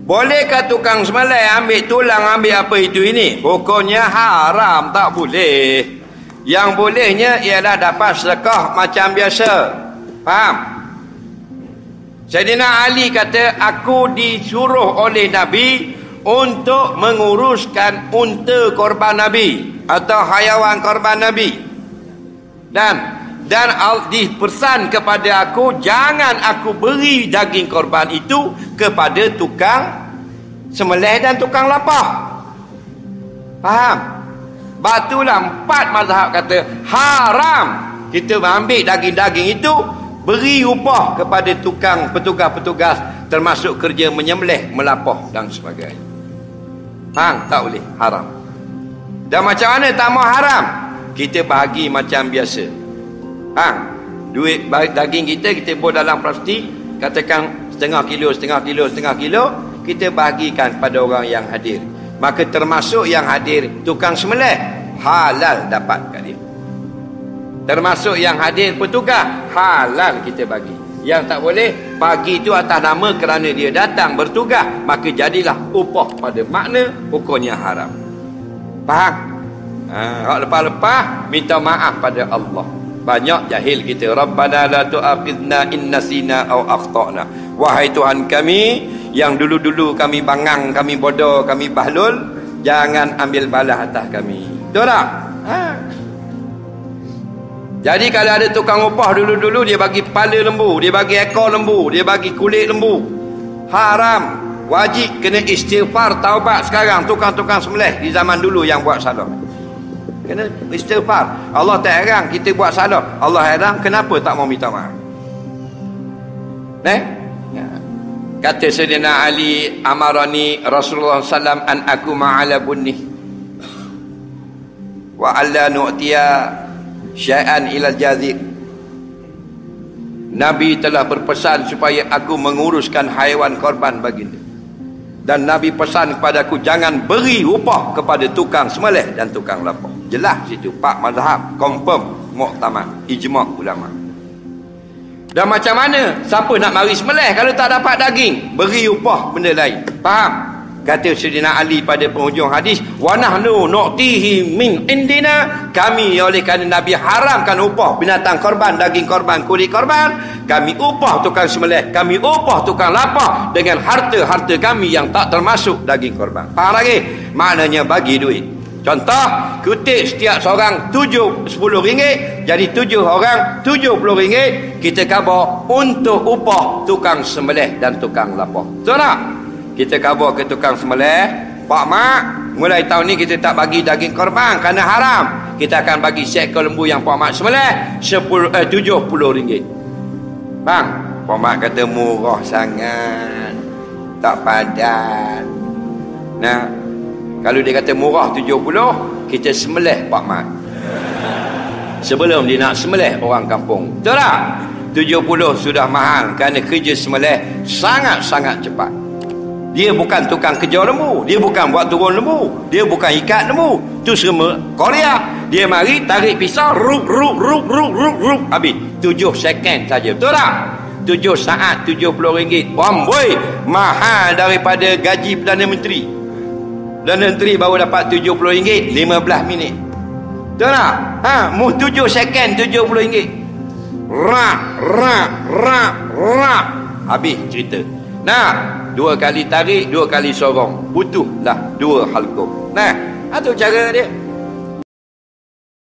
Bolehkah tukang sembelih ambil tulang, ambil apa itu ini? Hukumnya haram, tak boleh. Yang bolehnya ialah dapat sedekah macam biasa. Faham? Sayyidina Ali kata, aku disuruh oleh Nabi untuk menguruskan unta korban Nabi atau hayawan korban Nabi. Dan dipesan kepada aku, jangan aku beri daging korban itu kepada tukang sembelih dan tukang lapah. Faham? Batulah 4 mazhab kata haram kita ambil daging-daging itu beri upah kepada tukang petugas-petugas, termasuk kerja menyembelih, melapah dan sebagainya. Faham? Tak boleh, haram. Dan macam mana tak mau haram? Kita bahagi macam biasa. Duit daging kita buat dalam plastik, katakan setengah kilo, kita bagikan pada orang yang hadir. Maka termasuk yang hadir tukang sembelih, halal dapat kat dia. Termasuk yang hadir petugas, halal kita bagi. Yang tak boleh bagi itu atas nama kerana dia datang bertugas, maka jadilah upah pada makna hukumnya haram. Faham? Lepas-lepas minta maaf pada Allah. Banyak jahil kita. Rabbana la tu'akhidna in nasina aw akhtana. Wahai Tuhan kami, yang dulu-dulu kami bangang, kami bodoh, kami bahlul, jangan ambil balas atas kami. Betul tak? Jadi kalau ada tukang upah dulu-dulu, dia bagi kepala lembu, dia bagi ekor lembu, dia bagi kulit lembu, haram. Wajib kena istighfar, taubat sekarang tukang-tukang sembelih di zaman dulu yang buat salah. Kena istighfar. Allah tak heran kita buat salah. Allah heran kenapa tak mau minta maaf. Kata Sayyidina Ali, amarani Rasulullah SAW an aku ma'ala bunni wa alla nu'tiya syai'an ilal jazir. Nabi telah berpesan supaya aku menguruskan haiwan korban baginda. Dan Nabi pesan kepada aku, jangan beri upah kepada tukang sembelih dan tukang lapah. Jelas situ, 4 mazhab confirm, muktamad, ijma' ulama. Dan macam mana siapa nak mari sembelih kalau tak dapat daging? Beri upah benda lain. Faham? Kata Sayyidina Ali pada penghujung hadis, wa nahnu nu'tihi min indina, kami oleh kerana Nabi haramkan upah binatang korban, daging korban, kulit korban, kami upah tukang sembelih, kami upah tukang lapah dengan harta-harta kami yang tak termasuk daging korban. Faham lagi? Maknanya bagi duit. Contoh, kutip setiap seorang 10 ringgit, jadi 7 orang 70 ringgit, kita khabar untuk upah tukang sembelih dan tukang lapah. Betul tak? Kita khabar ke tukang sembelih, Pak Mak, mulai tahun ni kita tak bagi daging korban kerana haram. Kita akan bagi seekor lembu yang Pak Mak sembelih 70 ringgit. Bang, Pak Mak kata murah sangat, tak padan. Nah, kalau dia kata murah 70, kita sembelih Pak Mak sebelum dia nak sembelih orang kampung. Betul tak? 70 sudah mahal kerana kerja sembelih sangat-sangat cepat. Dia bukan tukang kejar lembu, dia bukan buat turun lembu, dia bukan ikat lembu, tu semua Korea. Dia mari tarik pisau, rup habis 7 second saja. Betul tak? 7 saat 70 ringgit. Boy, mahal daripada gaji Perdana Menteri. Perdana Menteri baru dapat 70 ringgit 15 minit. Betul tak? 7 second 70 ringgit. Rak habis cerita. Nah, 2 kali tarik, 2 kali sorong, butuhlah 2 halqum. Nah, itu cara dia.